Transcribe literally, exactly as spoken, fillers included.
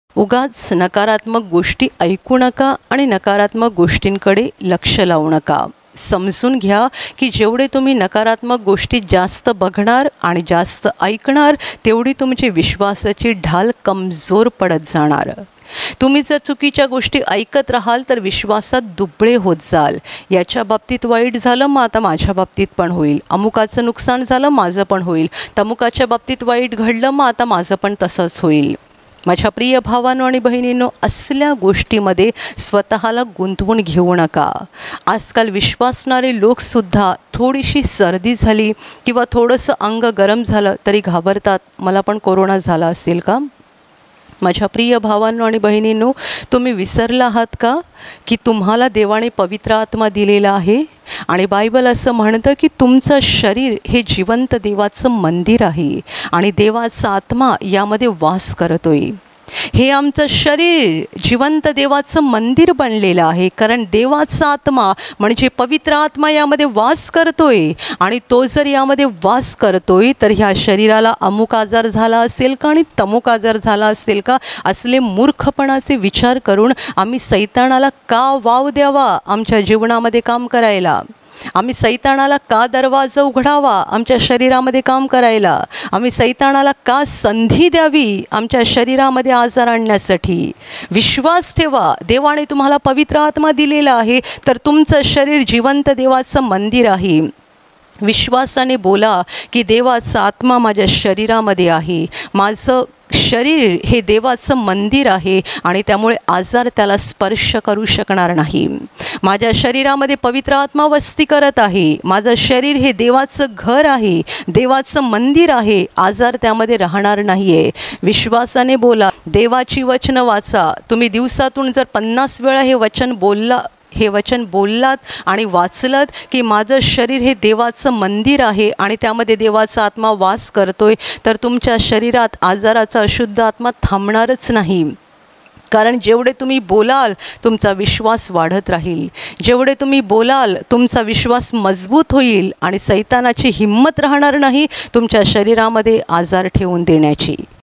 उगाच नकारात्मक गोष्टी ऐकू नका आणि नकारात्मक गोष्टींकडे लक्ष लावू नका. समजून घ्या की जेवढे तुम्ही नकारात्मक गोष्टी जास्त बघणार आणि जास्त ऐकणार तेवढी तुमची विश्वासाची ढाल कमजोर पडत जाणार. तुम्ही जर चुकीच्या गोष्टी ऐकत राहाल तर विश्वासात दुबळे होत जाल. याच्या बाबतीत वाईट झालं मग आता माझ्या बाबतीत पण होईल, अमुकाचं नुकसान झालं माझं पण होईल, तमुकाच्या बाबतीत वाईट घडलं मग आता माझं पण तसंच होईल. माझ्या प्रिय भावांनो आणि बहिणींनो, असल्या गोष्टीमध्ये स्वतःला गुंतवून घेऊ नका. आजकाल विश्वासणारे लोकसुद्धा थोडीशी सर्दी झाली किंवा थोडंसं अंग गरम झालं तरी घाबरतात, मला पण कोरोना झाला असेल का. माझ्या प्रिय भावांनो आणि बहिणींनो, तुम्ही विसरला आहात का की तुम्हाला देवाने पवित्र आत्मा दिलेला आहे आणि बायबल असं म्हणतं की तुमचं शरीर हे जिवंत देवाचं मंदिर आहे आणि देवाचा आत्मा यामध्ये वास करतोय. हे आमचं शरीर जिवंत देवाचं मंदिर बनलेलं आहे, कारण देवाचा आत्मा म्हणजे पवित्र आत्मा यामध्ये वास करतोय आणि तो जर यामध्ये वास करतोय तर ह्या शरीराला अमुक आजार झाला असेल का आणि तमुक आजार झाला असेल का, असले मूर्खपणाचे विचार करून आम्ही सैतानाला का वाव द्यावा आमच्या जीवनामध्ये काम करायला. आम्ही सैतानाला का दरवाजा उघडावा आमच्या शरीरामध्ये काम करायला. आम्ही सैतानाला का संधी द्यावी आमच्या शरीरामध्ये आजार आणण्यासाठी. विश्वास ठेवा, देवाने तुम्हाला पवित्र आत्मा दिलेला आहे तर तुमचं शरीर जिवंत देवाचं मंदिर आहे. विश्वासाने बोला की देवाचा आत्मा माझ्या शरीरामध्ये आहे, माझं शरीर हे देवाचं मंदिर आहे आणि त्यामुळे आजार त्याला स्पर्श करू शकणार नाही. माझ्या शरीरामध्ये पवित्र आत्मा वस्ती करत आहे, माझं शरीर हे देवाचं घर आहे, देवाचं मंदिर आहे, आजार त्यामध्ये राहणार नाही आहे. विश्वासाने बोला, देवाची वचनं वाचा. तुम्ही दिवसातून जर पन्नास वेळा हे वचन बोलला हे वचन बोललात आणि वाचलत की माझं शरीर हे देवाचं मंदिर आहे आणि त्यामध्ये देवाचा आत्मा वास करतोय, तर तुमच्या शरीरात आजाराचा अशुद्ध आत्मा थांबणारच नाही. कारण जेवढे तुम्ही बोलाल तुमचा विश्वास वाढत राहील, जेवढे तुम्ही बोलाल तुमचा विश्वास मजबूत होईल आणि सैतानाची हिंमत राहणार नाही तुमच्या शरीरामध्ये आजार ठेवून देण्याची.